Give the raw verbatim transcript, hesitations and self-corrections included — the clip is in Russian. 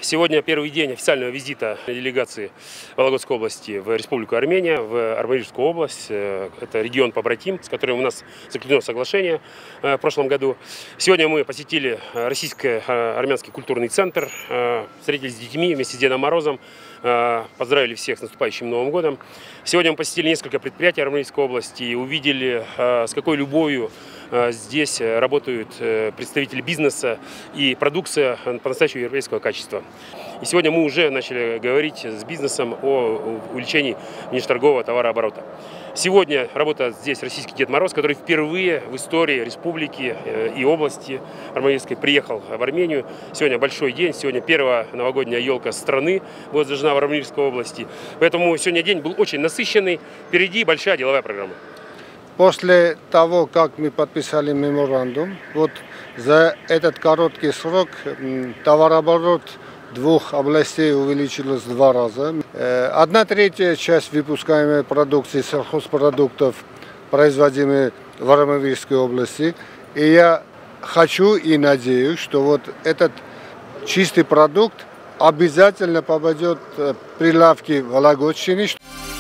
Сегодня первый день официального визита делегации Вологодской области в Республику Армения, в Армавирскую область. Это регион побратим, с которым у нас заключено соглашение в прошлом году. Сегодня мы посетили Российско-Армянский культурный центр, встретились с детьми вместе с Дедом Морозом, поздравили всех с наступающим Новым годом. Сегодня мы посетили несколько предприятий Армавирской области и увидели, с какой любовью здесь работают представители бизнеса и продукция по-настоящему европейского качества. И сегодня мы уже начали говорить с бизнесом о увеличении внешнеторгового товарооборота. Сегодня работает здесь российский Дед Мороз, который впервые в истории республики и области Армавирской приехал в Армению. Сегодня большой день, сегодня первая новогодняя елка страны будет зажжена в Армавирской области. Поэтому сегодня день был очень насыщенный. Впереди большая деловая программа. После того, как мы подписали меморандум, вот за этот короткий срок товарооборот двух областей увеличилась в два раза. Одна третья часть выпускаемой продукции сельхозпродуктов производимой в Армавирской области. И я хочу и надеюсь, что вот этот чистый продукт обязательно попадет в прилавки Вологодчины.